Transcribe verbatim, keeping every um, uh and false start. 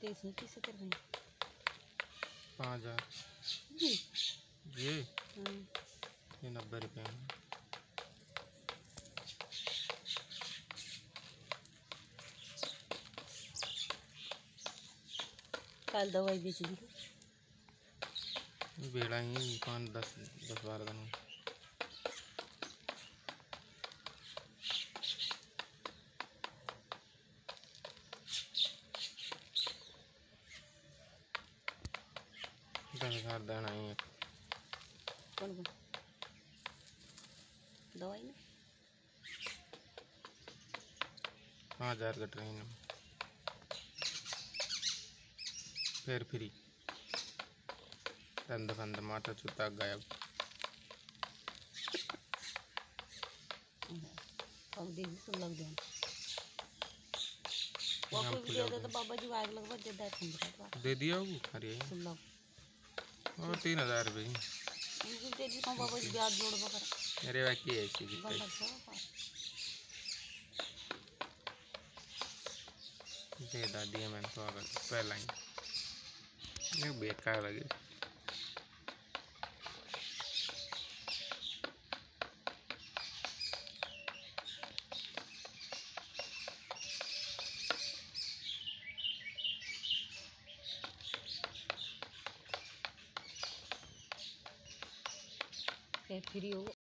कैसे किसे कर रहे हैं? पाँच हजार जी ये हाँ। ये नब्बे रुपये में। कल दवाई बेच दी बेड़ा ही पाँच दस दस बारह दिन में। दस हजार देना ही है। कौन कौन दवाई में पाँच हजार का ट्रेन में फिर फ्री दंद फंद माथा चुता गायब। अब देख तो लग जाए वो कोई दे दे तो बाबा जी आग लगवा दे दे दे दिया वो अरे और तीन हजार रुपये उनको दे दी बाबा जी ब्याज जोड़ बकर। अरे बाकी ऐसी दे दादी है मैंने तो अगर पहला ही बेकार लगे। फ्री हो